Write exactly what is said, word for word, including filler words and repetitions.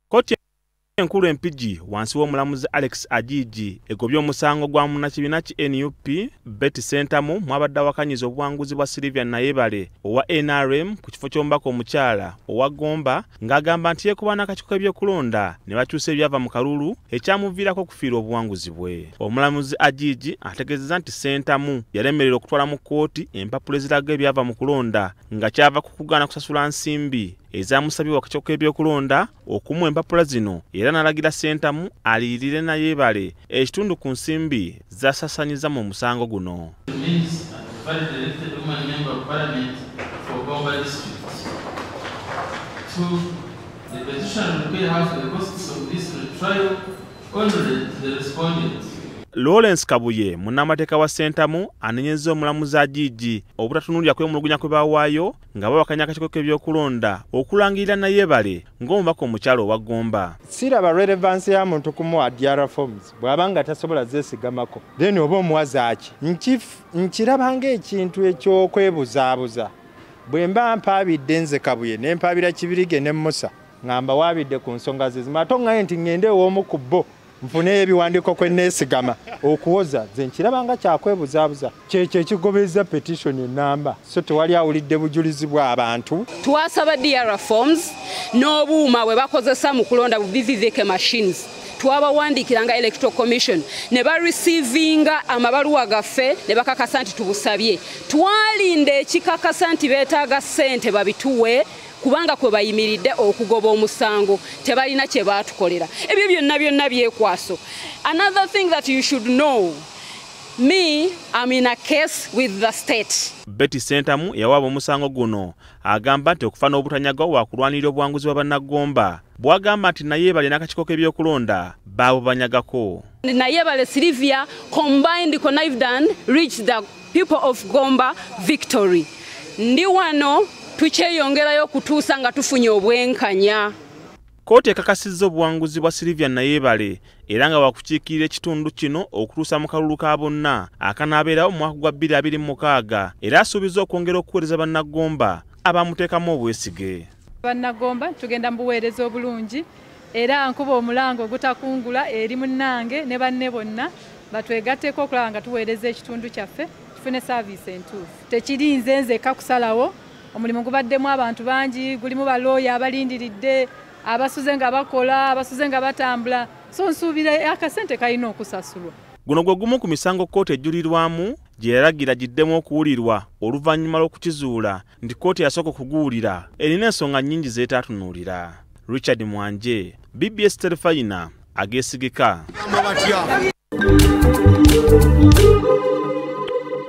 Koti enkulu empigi wansi w'omulamuzi Alex Agigi egobye omusango gwa munnakibiina ki N U P Betty Sentamu mwabadde awakanyiza obuwanguzi bwa Sylvia Nayebale owa N R M ku kifo ky'omubaka omukyala owa Gomba ng'agamba nti yeekuba n'akakiiko k'ebyokulonda ne bakyusa ebyava mu kalulu ekyamuviirako okufiirwa obuwanguzi bwe. Omulamuzi Agigi ategeezezza nti Sentamu yalemererwa okutwala mu kkooti empapula eziraga ebyava mu kulonda nga kyava ku kugaana kusasula nsimbi ezamusabibwa akakiiko k'ebyokulonda okumuwa empapula zino era n'alagira Sentamu aliyirire Nayebale ekitundu ku nsimbi zasasanyiza mu musango guno. Lawrence Kabuye munnamateeka wa Sentamu anenyezza omulamuzi Agigi obutatunulira kwemulugunya kwe baawaayo nga bawakanya akakiiko k'ebyokulonda okulangirira Nayebale ng'omubaka omukyala owa Gomba. Siraba relevance ya muntu kumuwa D R forms bw'aba nga tasobola zeesigamako then oba omuwaza aki nkiraba ng'ekintu eky'okwebuzaabuza bwe mba mpaabidde nze Kabuye ne mpaabira Kibirige ne Musa ngamba waabidde ku nsonga ze zimu ate oŋŋaye nti ŋŋende ew'omu ku bo nfune ebiwandiiko kwe neesigama okuwoza nze nkirabanga kyakwebuzaabuza kyekyo ekigobeza petition enamba so tewali awulidde bujulizi bw'abantu. Twasaba D R forms n'obuuma bwe bakozesa mu kulonda bu B V S K A T machines twabawandiikiranga Electoral Commission ne barecevinga amabaluwa gaffe ne bakakasa nti tubusabye. Twalinda ekikakasa nti beetaaga ssente babituwe kubanga kwe bayimiridde okugoba omusango tebalina kye baatukolera. Ebyo byonna byonna byekwaso. Another thing that you should know, me, I'm in a case with the state. Betty Sentamu yawaaba omusango guno agamba nti okufa n'obutanyaga wakulwanirira obuwanguzi bwa bannagomba bwagamba nti Nayebale n'akakiiko k'ebyokulonda baabubanyagako. Nayebale Sylvia combined connived and reached the people of Gomba victory. Ndi wano tukyeyongerayo kutuusa nga tufunye obwenkanya. Kkooti ekakasizza obuwanguzi bwa Sylvia Nayebale era nga bakukiikirira ekitundu kino okutuusa mu kalulu ka bonna akanaabeerawo mu mwaka gwa bbiri abiri mu mukaaga era asuubiza okwongera okuweereza bannagomba abamuteekamu obwesige. Bannagomba tugenda mu buweereza obulungi era nkuba omulango ogutakungula eri munnange ne banne bonna batwegatteko okulaba nga tuweereza ekitundu kyaffe tufune saaviisi entuufu. Tekiri nze nzekka kusalawo, omulimu gubaddemu abantu bangi, gulimu balooya abalindiridde, abasuze nga bakola, abasuze nga batambula, so nsuubira akasente kalina okusasulwa. Guno gwe gumu ku misango kkooti ejjulirwamu gye yalagira giddemu okuwulirwa oluvannyuma lw'okukizuula nti kkooti yasooka okuguwulira erina ensonga nnyingi zeetatunuulira. Richard Mwanje, B B S Terefayina, Ageesigika.